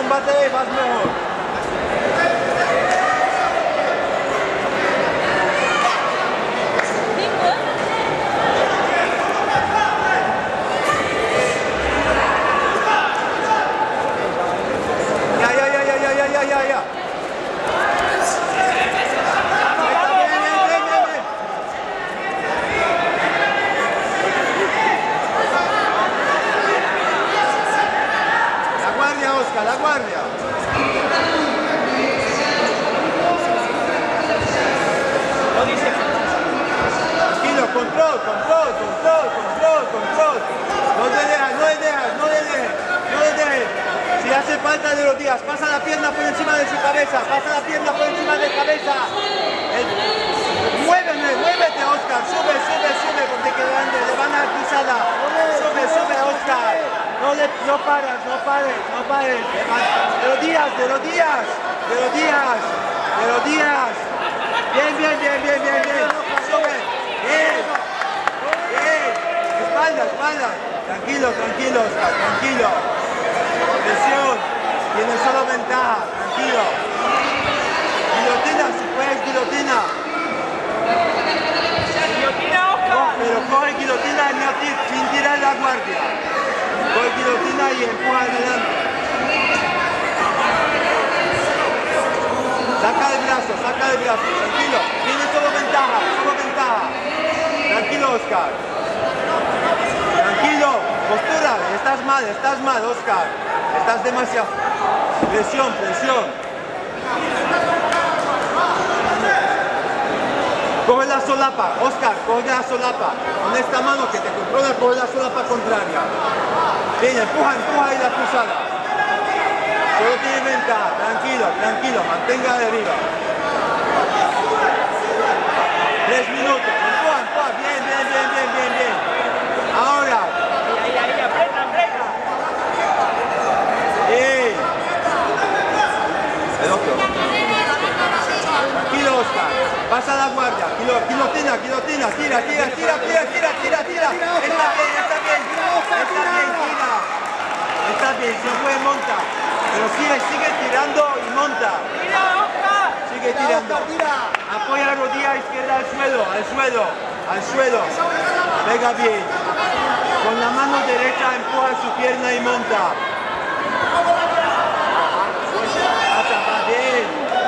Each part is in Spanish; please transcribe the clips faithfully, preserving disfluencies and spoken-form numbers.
túmbate, vas mejor. Ya, ya, ya, ya, ya, ya, ya, ya, ya. Oscar, la guardia. Tranquilo, control, control, control, control, control. No te dejas, no le dejas, no le dejes, no le dejes. Si hace falta de los días, pasa la pierna por encima de su cabeza, pasa la pierna por encima de cabeza. El... Muéveme, muévete, Oscar, sube, sube, sube, porque que grande, le van a dar pisada. Sube, sube, Oscar. No, le, no paras, no pares, no pares. De los días, de los días, de los días, de los días. Bien, bien, bien, bien, bien, bien. Sube. Bien. Bien. Espalda, espalda. Tranquilo, tranquilo, Oscar, tranquilo. Presión. Tienes solo ventaja, tranquilo. Guillotina, si puedes, guillotina. Guillotina, Oscar. Pero coge guillotina sin tirar la guardia. Coge guillotina y empuja adelante. Saca el brazo, saca el brazo, tranquilo. Tiene solo ventaja, solo ventaja. Tranquilo, Oscar. Tranquilo, postura. Estás mal, estás mal, Oscar. Estás demasiado. Presión, presión. Coge la solapa, Oscar, coge la solapa. Con esta mano que te controla, coge la solapa contraria. Bien, empuja, empuja y la cruzada. Solo tiene ventaja, tranquilo, tranquilo, mantenga de arriba. Tres minutos, empuja, empuja, bien, bien, bien, bien, bien, bien. Ahora. Ahí, ahí, ahí, aprieta, aprieta. Bien. El otro. Tranquilo, Oscar. Pasa la guardia. Kilo, guillotina, guillotina. Tira, tira, tira, tira, tira, tira, tira. Está bien, está bien. Está bien, tira. Está bien, se fue, monta. Pero sigue, sigue tirando y monta. Tira, Oscar. Sigue tirando. Apoya la rodilla izquierda al suelo, al suelo, al suelo. Pega bien. Con la mano derecha empuja su pierna y monta. Pasa, pasa, bien.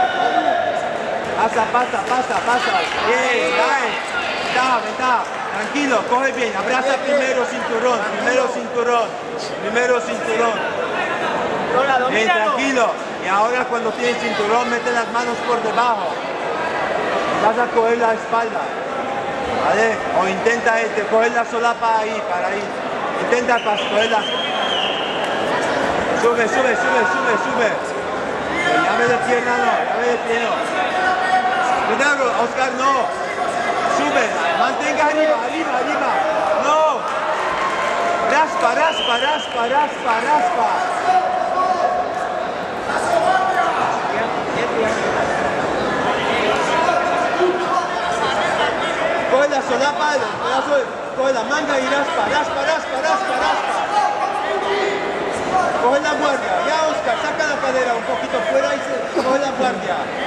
Pasa, pasa, pasa, pasa. Bien, cae. Ventaja, ventaja. Tranquilo, coge bien. Abraza primero cinturón, primero cinturón, primero cinturón. Bien, tranquilo. Y ahora cuando tienes cinturón, mete las manos por debajo. Vas a coger la espalda. ¿Vale? O intenta este, coger la solapa ahí, para ahí. Intenta cogerla. Sube, sube, sube, sube, sube. Llave de pierna no, llave de pierna no. Cuidado, Oscar, no. Sube, mantenga arriba, arriba, arriba. No. Raspa, raspa, raspa, raspa, raspa. Coge la solapa, el brazo, coge la manga y raspa, raspa, raspa, raspa, raspa. Coge la guardia. Ya, Oscar, saca la cadera un poquito fuera y se, coge la guardia.